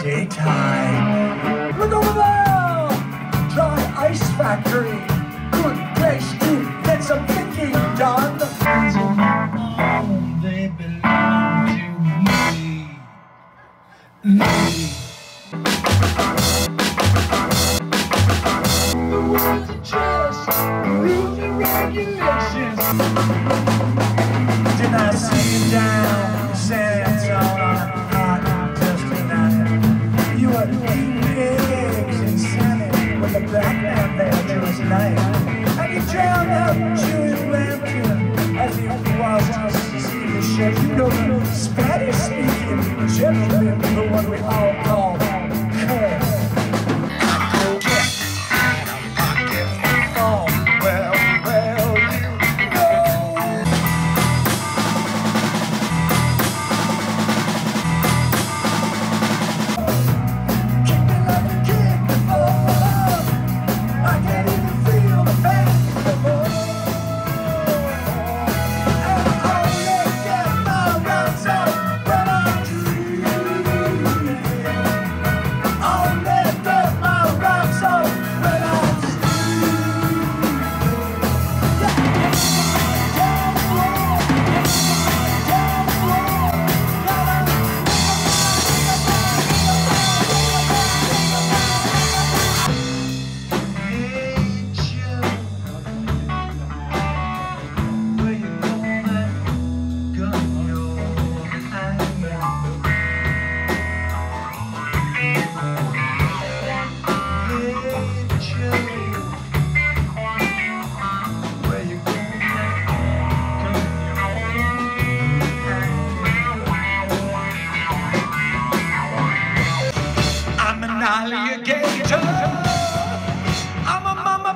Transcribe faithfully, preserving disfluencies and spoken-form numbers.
daytime. Look over there! Dry ice factory. Good place to get some thinking done. They belong to me. Me. The world's a just rules and regulations. Didn't I see you down San Antonio? You were eating eggs and salmon with a black man there last night. And you drowned out Jewish lambkin as he watched us see the ship. You know the Spanish-speaking gentleman, the one we all call Kurt. Oh, well, well, you know. Alligator. I'm a mama